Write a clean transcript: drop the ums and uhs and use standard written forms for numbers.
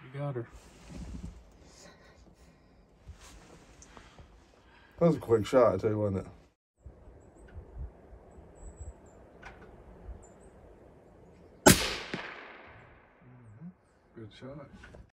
You got her. That was a quick shot, I tell you, wasn't it? Good shot.